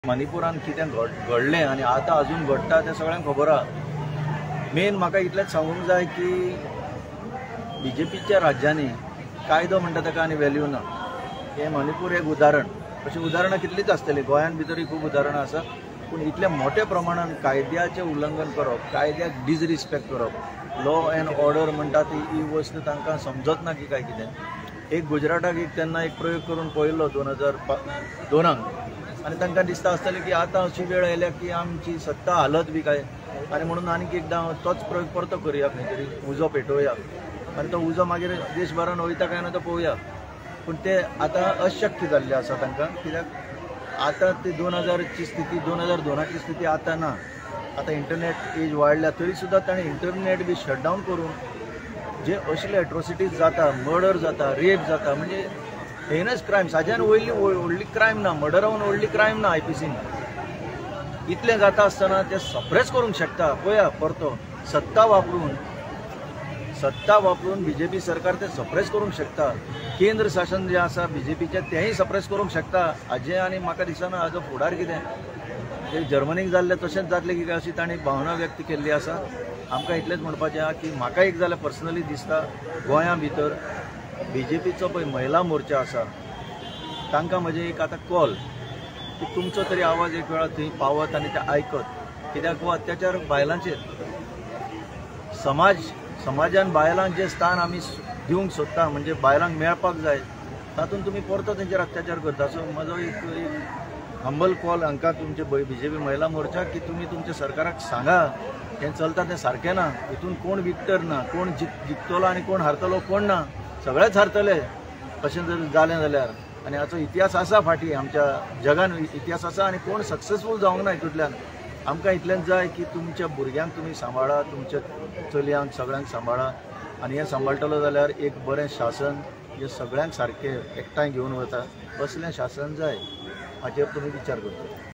मणिपुरान कितें घडलें आनी आतां अजून घडटा तें सगळ्यांक खबर आहा। मेन म्हाका इतलेंच सांगूंक जाय की बीजेपीच्या राज्यांनी कायदो म्हणटा ताका आनी व्हॅल्यू ना। हें मणिपूर एक उदाहरण, अशीं उदाहरणां कितलींच आसतलीं, गोंयान भितरूय खूब उदाहरणां आसा, पूण इतल्या मोठ्या प्रमाणान कायद्याचें उल्लंघन करप, कायद्याक डिसरिस्पेक्ट करप, लॉ एंड ऑर्डर म्हणटा ती ही वस्त तांकां समजत ना की काय कितें। एक गुजराताक तेन्ना एक प्रयोग करून पळयल्लो 2002 आनी तांकां दिसता आसतलें की आतां अशी वेळ आयल्या की आमची सत्ता हालत बी काय, आनी म्हणून आनीक एकदां तोच प्रयोग परतो करुया, खंय तरी उजो पेटोवया आनी तो उजो मागीर देशभरान वयता काय ना तो पळोवया। पूण ते आतां अशक्य जाल्लें आसा तांकां, कित्याक आतां ती 2000ची स्थिती 2002ची स्थिती आतां ना। आतां इंटरनेट एज वाडल्या तरी सुद्दां ताणें इंटरनेट बी शटडावन करून जे असले एट्रोसिटीज जाता, मर्डर जाता, रेप जाता, म्हणजे हेनस क्रायम्स, हाज्यान व्हडली क्रायम ना, मर्डरावन व्हडली क्रायम ना आयपीसीन। इतलें जाता आसतना ते सप्रेस करूंक शकता। पळया परतो सत्ता वापरून बीजेपी सरकार ते सप्रेस करूंक शकता। केंद्र शासन जे आसा बीजेपीचें तेंय सप्रेस करूंक शकता। हाजें आनी म्हाका दिसना हाजो फुडार कितें। जर्मनीक जाल्लें तशेंच जातलें की काय अशी तांणी भावना व्यक्त केल्ली आसा। आमकां इतलेंच म्हणपाचें आहा की म्हाका एक जाल्यार पर्सनली दिसता गोंया भितर बीजेपीचो पळय महिला मोर्चा आसा, तांकां म्हजें एक आतां कॉल की तुमचो तरी आवाज एक वेळा थंय पावत आनी ते आयकत, कित्याक हो अत्याचार बायलांचेर, समाजान बायलांक जे स्थान आमी दिवंक सोदता, म्हणजे बायलांक मेळपाक जाय, तातूंत तुमी परतो तेंचेर अत्याचार करता। सो म्हजो एक हंबल कॉल हांकां तुमचे बीजेपी महिला मोर्चा की तुमी तुमच्या सरकाराक सांगा हें चलता तें सारकें ना, हितून कोण विक्टर ना, कोण जिखतलो आनी कोण हारतलो कोण ना, सगळेच हारतले अशें जर जालें जाल्यार। आनी हाचो इतिहास आसा फाटीं, आमच्या जगान इतिहास आसा आनी कोण सक्सेसफूल जावंक ना हितूंतल्यान। आमकां इतलेंच जाय की तुमच्या भुरग्यांक तुमी सांबाळा, तुमच्या चलयांक सगळ्यांक सांबाळा, आनी हें सांबाळटलो जाल्यार एक बरें शासन जे सगळ्यांक सारकें एकठांय घेवन वता, असलें शासन जाय, हाचेर तुमी विचार करचो।